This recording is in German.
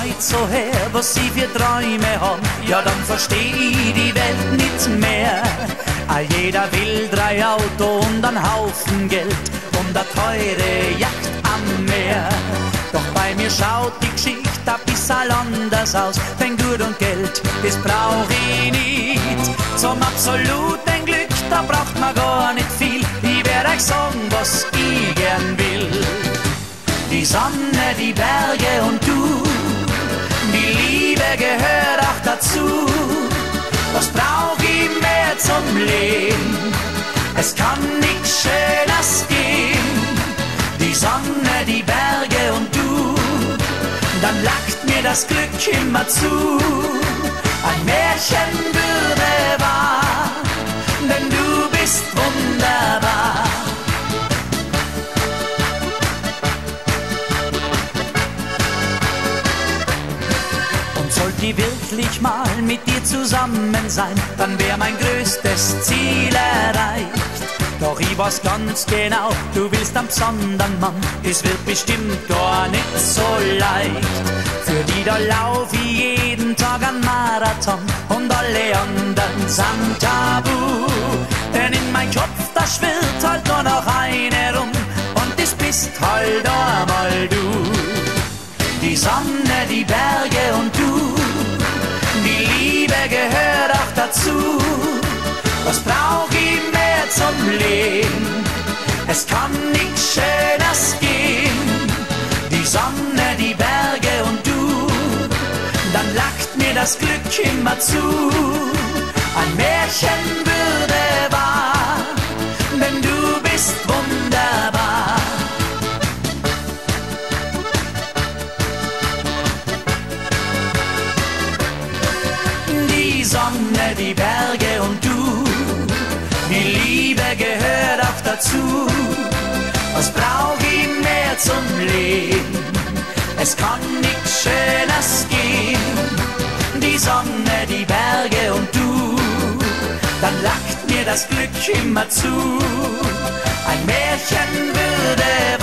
Leute so her, was sie für Träume haben, ja dann versteh ich die Welt nicht mehr. All jeder will 3 Auto und einen Haufen Geld und eine teure Yacht am Meer. Doch bei mir schaut die Geschichte ein bisschen anders aus, denn Gut und Geld, das brauch ich nicht. Zum absoluten Glück, da braucht man gar nicht viel, ich werd euch sagen, was ich gern will. Die Sonne, die Berge und du, die Liebe gehört auch dazu. Was brauch ich mehr zum Leben? Es kann nichts Schönes geben. Die Sonne, die Berge und du, dann lacht mir das Glück immer zu. Ein Märchen würde wahr, denn du bist wunderbar. Sollte ich wirklich mal mit dir zusammen sein, dann wär mein größtes Ziel erreicht. Doch ich weiß ganz genau, du willst einen besonderen Mann, es wird bestimmt gar nicht so leicht. Für die da lauf ich jeden Tag einen Marathon und alle anderen sind tabu. Denn in mein Kopf, da schwirrt halt nur noch eine rum und das bist halt einmal du. Die Sonne, die Berge und du, die Liebe gehört auch dazu. Was brauch ich mehr zum Leben? Es kann nichts Schönes geben. Die Sonne, die Berge und du, dann lacht mir das Glück immer zu. Ein Märchen würde wahr, denn du bist wunderbar. Die Sonne, die Berge und du, die Liebe gehört auch dazu. Was brauch ich mehr zum Leben? Es kann nichts Schönes geben. Die Sonne, die Berge und du, dann lacht mir das Glück immer zu. Ein Märchen würde